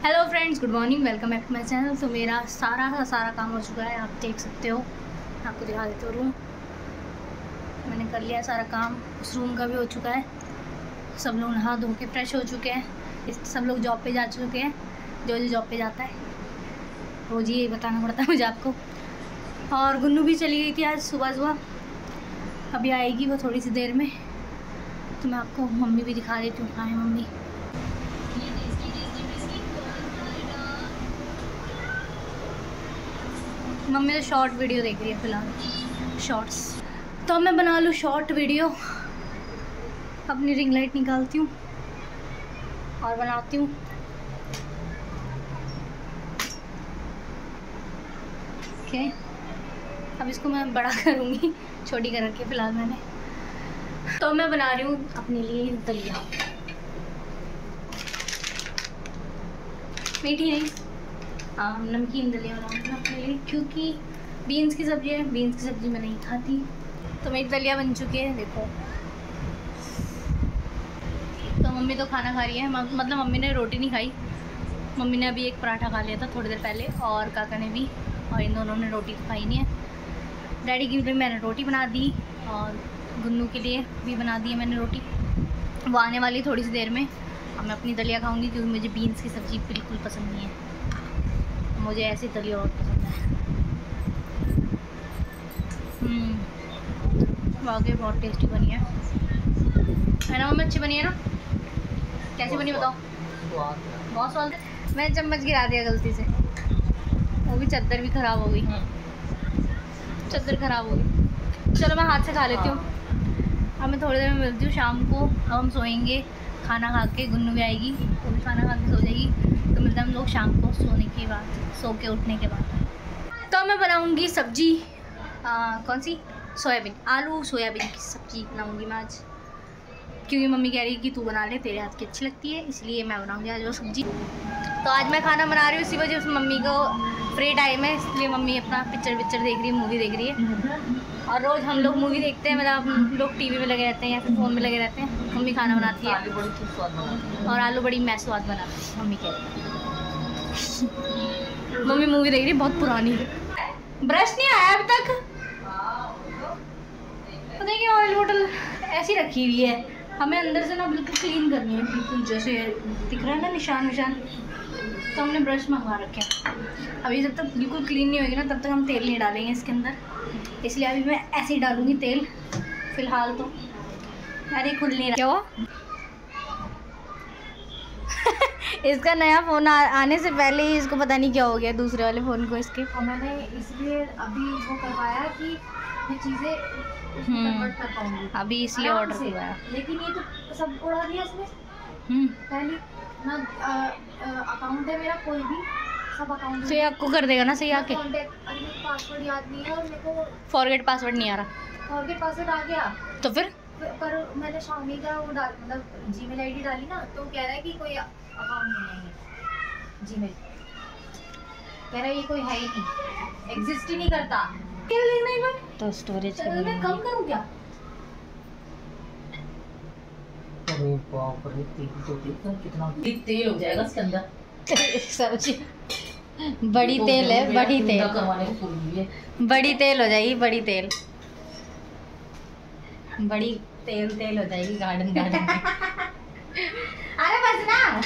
Hello friends, good morning, welcome back to my channel. तो मेरा सारा काम हो चुका है, आप देख सकते हो। आपको दिखा देते हो रूम। मैंने कर लिया सारा काम, उस रूम का भी हो चुका है। सब लोग नहा धो के फ्रेश हो चुके हैं। सब लोग जॉब पे जा चुके हैं। जो जॉब पे जाता है रोज़ ही बताना पड़ता है मुझे आपको। और गुन्नू भी चली गई थी आज सुबह। अभी आएगी वो थोड़ी सी देर में। तो मैं आपको मम्मी भी दिखा देती हूँ। कहाँ है मम्मी? मम्मी तो शॉर्ट वीडियो देख रही है फ़िलहाल, शॉर्ट्स। तो मैं बना लूँ शॉर्ट वीडियो। अपनी रिंग लाइट निकालती हूँ और बनाती हूँ। ओके, अब इसको मैं बड़ा करूँगी, छोटी कर रखी है फ़िलहाल मैंने। तो मैं बना रही हूँ अपने लिए दलिया। मीठी नहीं, नमकीन दलिया बनाऊँगी अपने लिए, क्योंकि बीन्स की सब्ज़ी है। बीन्स की सब्ज़ी मैं नहीं खाती। तो मेरी दलिया बन चुकी है, देखो। तो मम्मी तो खाना खा रही है, मतलब मम्मी ने रोटी नहीं खाई। मम्मी ने अभी एक पराठा खा लिया था थोड़ी देर पहले, और काका ने भी, और इन दोनों ने रोटी तो खाई नहीं है। डैडी के लिए मैंने रोटी बना दी और गुन्नू के लिए भी बना दी है मैंने रोटी। वो आने वाली थोड़ी सी देर में। अब मैं अपनी दलिया खाऊंगी, क्योंकि मुझे बीन्स की सब्ज़ी बिल्कुल पसंद नहीं है। मुझे ऐसी दलिया और पसंद है। वाकई बहुत टेस्टी बनी है ना मम्मी? अच्छी बनी है ना? कैसी बनी बताओ? बहुत स्वाद है। मैं चम्मच गिरा दिया गलती से, वो भी चादर भी ख़राब हो गई। चादर ख़राब हो गई। चलो मैं हाथ से खा लेती हूँ। अब मैं थोड़ी देर में मिलती हूँ शाम को। अब हम सोएंगे खाना खा के। गुन्नू भी आएगी, वो भी खाना खा के सो जाएगी। तो मिलते हैं हम लोग शाम को सोने के बाद, सो के उठने के बाद। तो मैं बनाऊँगी सब्जी, कौन सी? सोयाबीन, आलू सोयाबीन की सब्ज़ी बनाऊँगी मैं आज, क्योंकि मम्मी कह रही है कि तू बना ले, तेरे हाथ की अच्छी लगती है, इसलिए मैं बनाऊँगी आज वो सब्ज़ी। तो आज मैं खाना बना रही हूँ इसी वजह से। मम्मी को फ्री टाइम है, इसलिए मम्मी अपना पिक्चर देख रही है, मूवी देख रही है। और रोज़ हम लोग मूवी देखते हैं, मतलब हम लोग टीवी में लगे रहते हैं या फिर फ़ोन में लगे रहते हैं। मम्मी खाना बनाती है, और आलू बड़ी मैं स्वाद बनाती है, मम्मी कह रही है। मम्मी मूवी देख रही है, बहुत पुरानी है। ब्रश नहीं आया अभी तक, पता है कि ऑयल बोतल ऐसी रखी हुई है। हमें अंदर से ना बिल्कुल क्लीन करनी है, बिल्कुल जैसे दिख रहा है ना निशान। तो हमने ब्रश मंगवा रखे हैं। अभी जब तक बिल्कुल क्लीन नहीं होगी ना, तब तक हम तेल नहीं डालेंगे इसके अंदर। इसलिए अभी मैं ऐसे ही डालूँगी तेल फ़िलहाल तो। अरे खुल नहीं रहा, क्या हुआ? इसका नया फ़ोन आने से पहले ही इसको पता नहीं क्या हो गया दूसरे वाले फ़ोन को इसके। और मैंने इसलिए अभी वो करवाया कि ये चीज़ें कन्वर्ट कर पाऊंगी, अभी इसलिए ऑर्डर करवाया। लेकिन ये तो सब उड़ा दिया इसने। पहले ना अकाउंट है मेरा, कोई भी सब अकाउंट तो ये आपको कर देगा ना सही आके? पासवर्ड याद नहीं है, और मेरे को फॉरगेट पासवर्ड नहीं आ रहा। फॉरगेट पासवर्ड आ गया तो फिर पर मैंने शामी का वो डाल, मतलब जीमेल आईडी डाली ना, तो कह रहा है कि कोई अकाउंट नहीं है। जीमेल कह रहा है ये कोई है ही नहीं, एग्जिस्ट ही नहीं करता। क्या लेना है मैं? तो स्टोरेज मैं कम करूँ क्या? अरे बाप रे, कितना तेल हो जाएगा इसके अंदर। सब्जी बड़ी तेल है, बड़ी तेल बड़ी तेल हो जाएगी, बड़ी तेल हो जाएगी गार्डन में। अरे बस ना,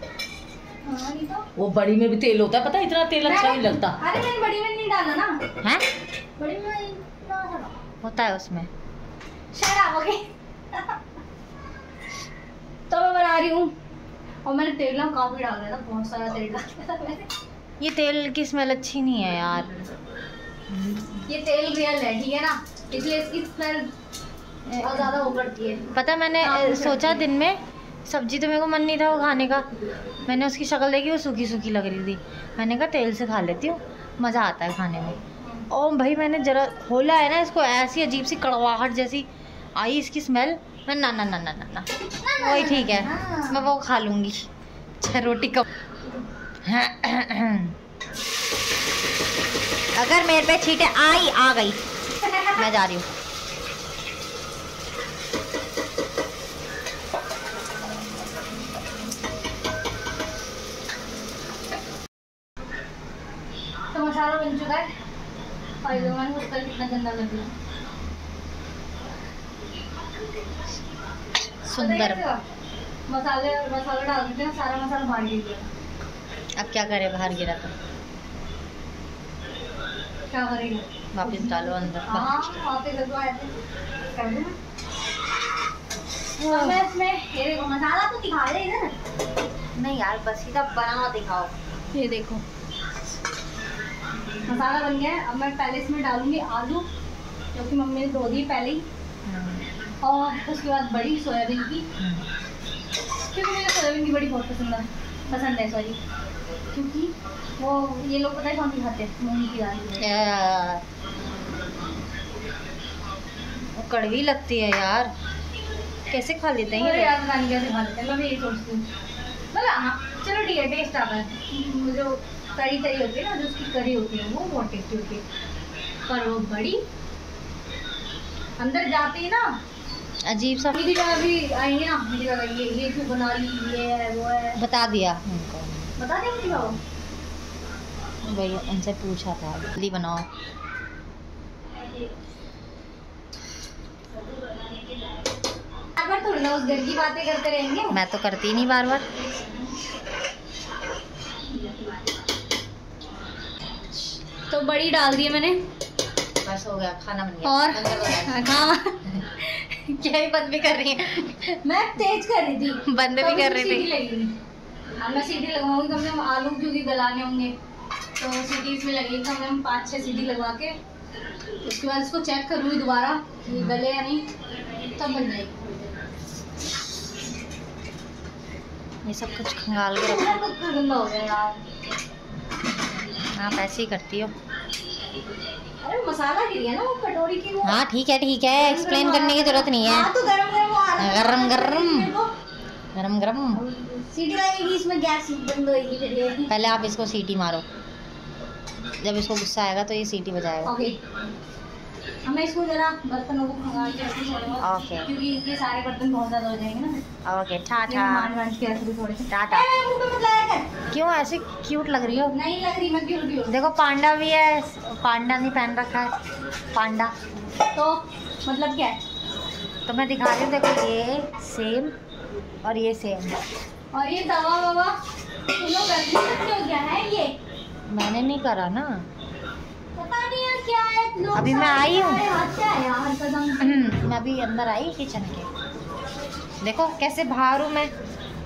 वो बड़ी में भी तेल होता है, पता है? इतना तेल अच्छा नहीं लगता। अरे मैंने बड़ी में नहीं डाला ना। हैं? बड़ी में होता है उसमें। शराब हो गई। तो मैं बना रही हूँ, और मैंने तेल ना काफ़ी डाल दिया था, बहुत सारा तेल डाल दिया था मैंने। ये तेल की स्मेल अच्छी नहीं है यार। ये तेल रियल है, ठीक है ना, इसलिए इसकी स्मेल बहुत ज़्यादा वो करती है। पता, मैंने सोचा दिन में सब्जी तो मेरे को मन नहीं था वो खाने का। मैंने उसकी शक्ल देखी, वो सूखी सूखी लग रही थी। मैंने कहा तेल से खा लेती हूँ, मज़ा आता है खाने में। और भाई मैंने जरा खोला है ना इसको, ऐसी अजीब सी कड़वाहट जैसी आई इसकी स्मेल। मैं ना ना ना ना ना ना वही ठीक है, मैं वो खा लूँगी चाहे रोटी कम। अगर मेरे पे छींटे आ गई, मैं जा रही हूँ। मसाला बन चुका है और ये मैंने उसका कितना गंदा कर दिया। सुंदर। मसाला डाल देते हैं, सारा मसाला बाहर गिर गया। अब क्या करे, बाहर गिरा तो क्या करेंगे? वापस डालो अंदर। हाँ वापस लगवाए थे, कर दूँ मैं इसमें। ये देखो मसाला तो दिखा दे इधर। नहीं यार बस सीधा बनाना दिखाओ। ये देखो मसाला बन गया है। अब मैं पहले इसमें डालूंगी आलू, जो कि मम्मी ने धो दी पहले ही, और उसके बाद बड़ी सोयाबीन की, क्योंकि मुझे सोयाबीन की बड़ी बहुत पसंद है सॉरी, क्योंकि वो ये लोग पता है कौन सी खाते हैं, मूंग की दाल। वो कड़वी लगती है यार, कैसे खा लेते हैं अरे ये? यार पता नहीं कैसे खा लेते हैं, मैं भी यही सोचती हूँ। मतलब हाँ चलो ठीक है, टेस्ट आता है। जो तरी होती है ना, जो उसकी करी होती है वो बहुत टेस्टी होती है, पर वो बड़ी अंदर जाती है ना, अजीब सा। मेरी जगह भी आएंगे ना, मेरी जगह ये क्यों बना ली, ये है वो है, बता दिया उनको, बता देंगे क्या वो। भाई उनसे पूछा था, जल्दी बनाओ। बार थोड़ी ना उस घर की बातें करते रहेंगे। मैं तो करती नहीं बार बार। तो बड़ी डाल दी है मैंने, बस हो गया, खाना बन गया। और हाँ क्या ही बंद भी कर रही है? मैं तेज कर रही थी, बंद भी कर रही थी। अब मैं सीटी लगवाऊंगी, कम से कम आलू क्योंकि गलाने होंगे तो सीटी इसमें लगेगी, कम से कम 5-6 सीटी लगवा के उसके बाद इसको चेक करूँगी दोबारा कि गले या नहीं, तब बन जाएगी। ये सब कुछ खंगाल के रखो। गंदा हो गया यार। आप ऐसे ही करती हो। अरे मसाला गिर गया ना वो कटोरी की, वो हाँ ठीक है एक्सप्लेन करने की जरूरत नहीं है। हाँ तो गरम गरम वो आ रहा है। गरम गरम गरम गरम। सीटी लगेगी इसमें, गैस बंद होएगी फिर ये। पहले आप इसको सीटी मारो, जब इसको गुस्सा आएगा तो ये सीटी बजाएगा। ओके हमें इसको जरा बर्तनों को खंगाल के रखना पड़ेगा, ओके क्योंकि इसके सारे बर्तन बहुत ज्यादा हो जाएंगे ना। ओके टाटा मान के रख थोड़े से। टाटा। मुंह पे मत लाया कर। क्यों ऐसे क्यूट लग रही हो? नहीं लग रही, मैं क्यों क्यों। देखो पांडा भी है, पांडा नहीं पहन रखा है, पांडा। तो मतलब क्या है? तो मैं दिखा रही हूँ, देखो ये सेम और ये सेम। और ये दवा ववा तुम लोग करती हो क्या है ये? मैंने नहीं करा ना, पता नहीं यार क्या है। लोग अभी मैं आई हूँ। क्या है यार कसम। मैं अभी अंदर आई किचन के, देखो कैसे बाहर हूँ मैं।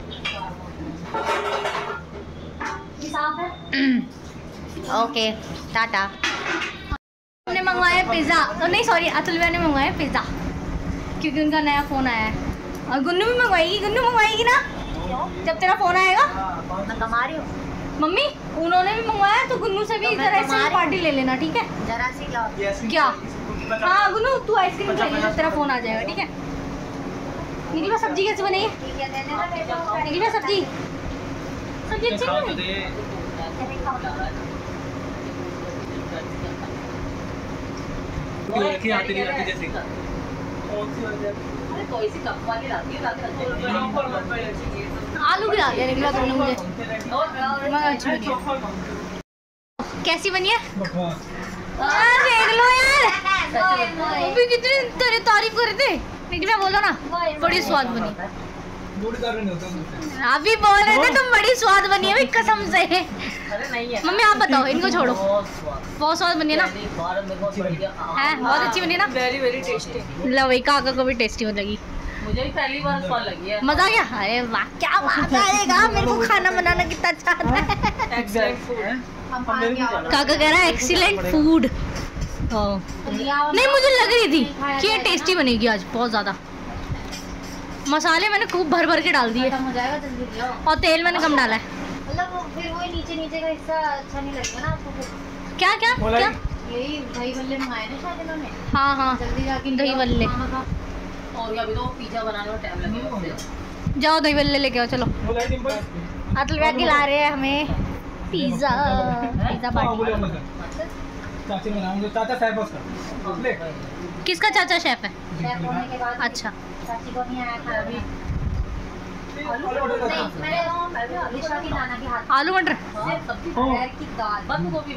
साफ है। Okay tata. हमने मंगवाया पिज़्ज़ा, तो नहीं सॉरी अतुल भैया ने मंगवाया पिज़्ज़ा, क्योंकि उनका नया फ़ोन आया है। और गुन्नू भी मंगवाएगी ना जब तेरा फ़ोन आएगा। मैं कमा रही हूँ मम्मी, उन्होंने भी मंगवाया तो गुन्नू से भी तो इधर ऐसे पार्टी ले लेना, ठीक है? जरा सी क्या? हाँ गुन्नू तू आइसक्रीम खाइए जब तेरा फ़ोन आ जाएगा, ठीक है? निकी भाई सब्जी कैसे बनी है? निकी भाई सब्जी अच्छी बनी? आलू गिरा दिया निकला तुमने मुझे। मगर अच्छी बनी है। कैसी बनी है? देख लो यार, अभी कितनी तेरी तारीफ कर रहे थे। निकला बोलो ना, बड़ी स्वाद बनी। अभी बोल रहे थे तुम बड़ी स्वाद बनी है, कसम से। मम्मी आप बताओ, इनको छोड़ो। बहुत स्वाद बनी है ना? है बहुत अच्छी बनी है ना? Very very tasty. लो भाई काका को भी टेस्टी लगी, मुझे भी पहली बार स्वाद लगी है। मजा आ गया। अरे वाह क्या बात आएगा, मेरे को खाना बनाना कितना अच्छा आता है। Excellent food. काका कह रहा है एक्सीलेंट फूड। नहीं मुझे लग रही थी कि ये टेस्टी बनेगी आज बहुत ज़्यादा। मसाले मैंने खूब भर भर के डाल दिए हो जाएगा जल्दी लियो। और तेल मैंने कम डाला है। मतलब फिर वो नीचे का हिस्सा अच्छा नहीं लगेगा ना आपको फिर। क्या क्या क्या? यही दही बल्ले मंगाए ना शायद इन्होंने। हाँ हाँ जल्दी जाके दही बल्ले। और अभी तो पिज्जा बनाने में टाइम लगेगा। जाओ दही बल्ले लेके आओ चलो। अतुल भैया खिला रहे हैं हमें पिज्जा, पिज्जा पार्टी। किसका चाचा शेफ है? शेफ होने के बाद अच्छा चाची को नहीं आया था अभी। निशा की नाना के हाथ आलू मटर की दाल बंद गोभी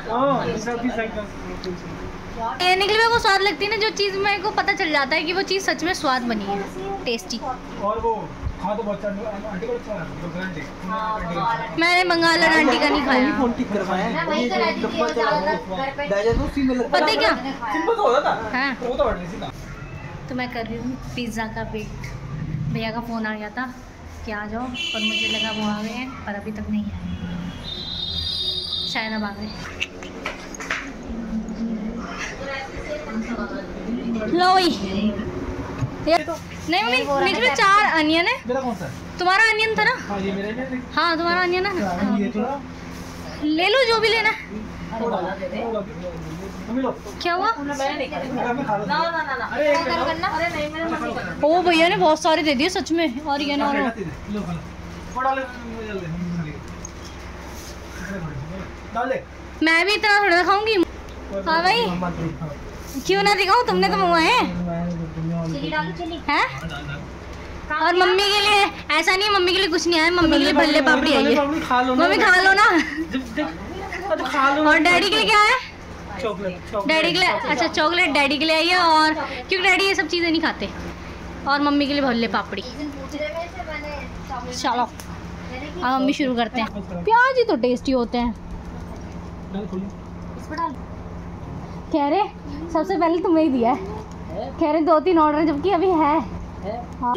ये निकली मेरे को स्वाद लगती है ना, जो चीज़ मेरे को पता चल जाता है कि वो चीज़ सच में स्वाद बनी है, टेस्टी। और वो हाँ तो बच्चा आंटी को अच्छा है। मैंने बंगाल और आंटी का नहीं खाया। फोन ठीक करवाया मैं वहीं से रहती थी और ज़्यादातर घर पे डायजेस्ट उसी में लगता पता है क्या? सिंपल तो होता था हाँ, वो तो बढ़ सीधा। तो मैं कर रही हूँ पिज़्ज़ा का वेट। भैया का फ़ोन आ गया था कि आ जाओ, और मुझे लगा वो आ गए हैं, पर अभी तक नहीं आए, शायद अब आ गए। लो वही नहीं मम्मी, निकले 4 अनियन है। मेरा कौन सा है? तुम्हारा अनियन था ना? हाँ ये मेरा है। हाँ तुम्हारा अनियन है ना, ये थोड़ा ले लो जो भी लेना है। मम्मी लो। क्या हुआ? मैं नहीं करूँगा। मैं खा लूँगा। ना अरे एक कर लो। करना अरे नहीं मैंने मम्मी कर ओ भैया ने बहुत सारे दे दिए सच में, और ये ना लो खा लो। थोड़ा ले जल्दी हम खा लेंगे। डाल दे। मैं भी इतना थोड़ा खाऊंगी। हाँ भाई, क्यों ना दिखाऊं, तुमने तो मंगवाए हैं। चिली डालो, चिली हैं? और मम्मी के लिए ऐसा नहीं, मम्मी के लिए कुछ नहीं आया, मम्मी के लिए भल्ले पापड़ी आई है। खा लो मम्मी खा लो ना। तो खा लो। और डैडी के लिए क्या है? चॉकलेट डैडी के लिए, अच्छा चॉकलेट डैडी के लिए आई है, और क्योंकि डैडी ये सब चीज़ें नहीं खाते। और मम्मी के लिए भल्ले पापड़ी। पूछ रहे में से मैंने चॉकलेट चलो अब मम्मी शुरू करते हैं। प्याज ही तो टेस्टी होते हैं। इस पर डाल कह रहे सबसे पहले तुम्हें ही दिया है, कह रहे 2-3 ऑर्डर जबकि अभी है। हाँ।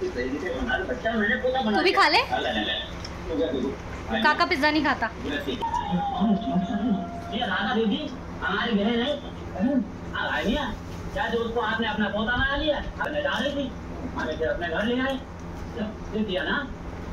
तू भी खा ले। काका पिज्जा नहीं खाता। हमारी बहन है क्या जो उसको आपने अपना पोता बना लिया, जा रही थी हमें फिर अपने घर ले आए, दे दिया ना।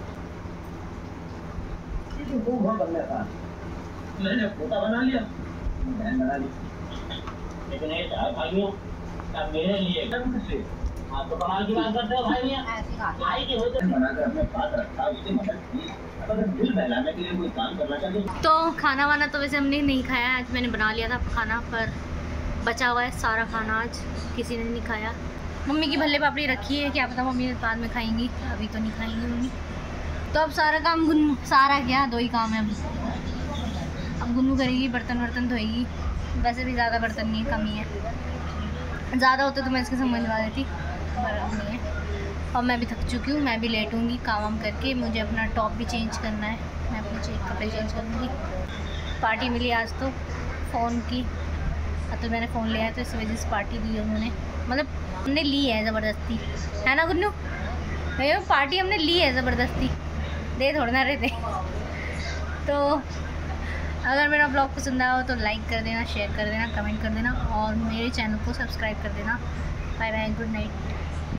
मैंने पोता बना लिया, बहन बना ली, लेकिन ये 4 भाइयों तब मेरे लिए आप तो कमाल की बात करते हो भाई मियां, भाई के होते बनाकर अपने पास रखा, उसकी मदद की, अगर दिल बहलाने के लिए कोई काम करना चाहिए। तो खाना वाना तो वैसे हमने नहीं खाया, आज मैंने बना लिया था खाना, पर बचा हुआ है सारा खाना, आज किसी ने नहीं खाया। मम्मी की भल्ले पापड़ी रखी है, क्या पता मम्मी बाद में खाएंगी, अभी तो नहीं खाएंगी मम्मी। तो अब सारा काम गुन्नू, सारा क्या 2 ही काम है अभी। अब गुन्नू करेगी, बर्तन वर्तन धोएगी। वैसे भी ज़्यादा बर्तन नहीं है, कम ही है, ज़्यादा होते तो मैं इसके संग बनवा देती, पर अब नहीं है। और मैं भी थक चुकी हूँ, मैं भी लेटूंगी काम वाम करके। मुझे अपना टॉप भी चेंज करना है, मैं अपने कपड़े चेंज करूँगी। पार्टी मिली आज तो फ़ोन की, तो मैंने फ़ोन लिया है तो इस वजह से पार्टी दी उन्होंने, मतलब हमने ली है ज़बरदस्ती, है ना गुन्नू भैया? पार्टी हमने ली है ज़बरदस्ती, दे थोड़ा ना रहे थे। तो अगर मेरा ब्लॉग पसंद आया हो तो लाइक कर देना, शेयर कर देना, कमेंट कर देना, और मेरे चैनल को सब्सक्राइब कर देना। Bye bye, good night.